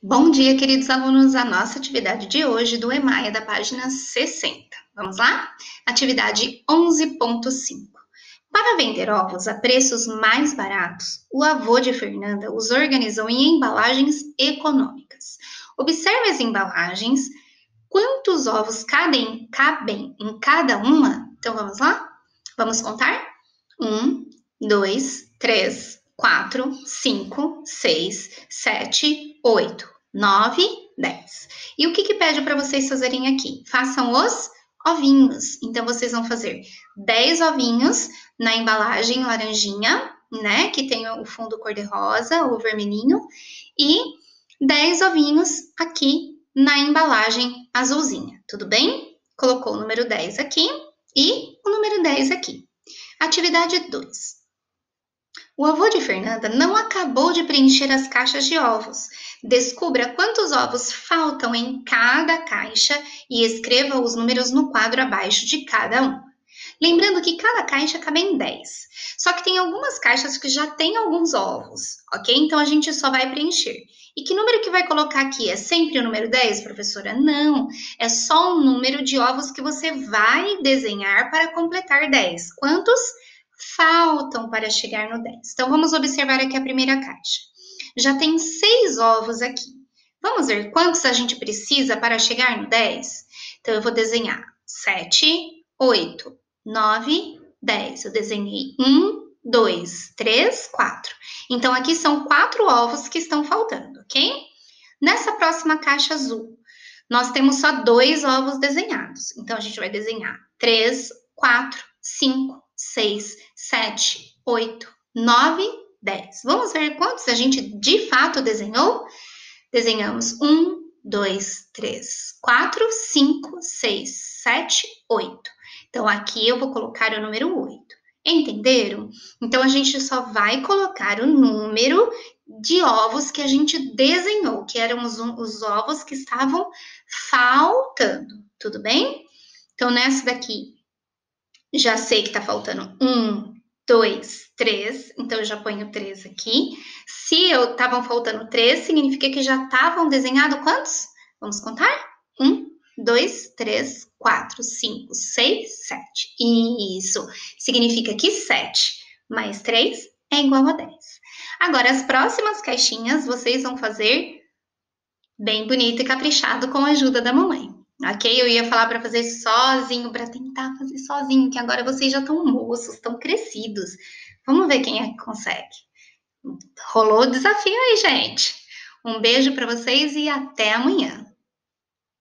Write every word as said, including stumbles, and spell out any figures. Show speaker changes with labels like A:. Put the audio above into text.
A: Bom dia, queridos alunos. A nossa atividade de hoje do EMAI é da página sessenta. Vamos lá? Atividade onze ponto cinco. Para vender ovos a preços mais baratos, o avô de Fernanda os organizou em embalagens econômicas. Observe as embalagens. Quantos ovos cabem, cabem em cada uma? Então, vamos lá? Vamos contar? Um, dois, três, quatro, cinco, seis, sete, oito, nove, dez. E o que que pede para vocês fazerem aqui? Façam os ovinhos. Então, vocês vão fazer dez ovinhos na embalagem laranjinha, né? Que tem o fundo cor-de-rosa ou vermelhinho. E dez ovinhos aqui na embalagem azulzinha. Tudo bem? Colocou o número dez aqui e o número dez aqui. Atividade dois. O avô de Fernanda não acabou de preencher as caixas de ovos. Descubra quantos ovos faltam em cada caixa e escreva os números no quadro abaixo de cada um. Lembrando que cada caixa cabe em dez. Só que tem algumas caixas que já têm alguns ovos, ok? Então a gente só vai preencher. E que número que vai colocar aqui? É sempre o número dez, professora? Não, é só o número de ovos que você vai desenhar para completar dez. Quantos faltam para chegar no dez? Então vamos observar aqui a primeira caixa. Já tem seis ovos aqui. Vamos ver quantos a gente precisa para chegar no dez? Então eu vou desenhar sete, oito, nove, dez. Eu desenhei um, dois, três, quatro. Então, aqui são quatro ovos que estão faltando, ok? Nessa próxima caixa azul, nós temos só dois ovos desenhados. Então, a gente vai desenhar três, quatro, cinco, seis, sete, oito, nove, dez. Vamos ver quantos a gente de fato desenhou? Desenhamos um, dois, três, quatro, cinco, seis, sete, oito. Então, aqui eu vou colocar o número oito. Entenderam? Então, a gente só vai colocar o número de ovos que a gente desenhou, que eram os, os ovos que estavam faltando. Tudo bem? Então, nessa daqui, já sei que tá faltando um, dois, três. Então, eu já ponho três aqui. Se eu estavam faltando três, significa que já estavam desenhados quantos? Vamos contar? Um, dois, três, quatro, cinco, seis, sete. Isso significa que sete mais três é igual a dez. Agora, as próximas caixinhas vocês vão fazer bem bonito e caprichado com a ajuda da mamãe. Ok? Eu ia falar para fazer sozinho, para tentar fazer sozinho, que agora vocês já estão moços, estão crescidos. Vamos ver quem é que consegue. Rolou o desafio aí, gente. Um beijo para vocês e até amanhã.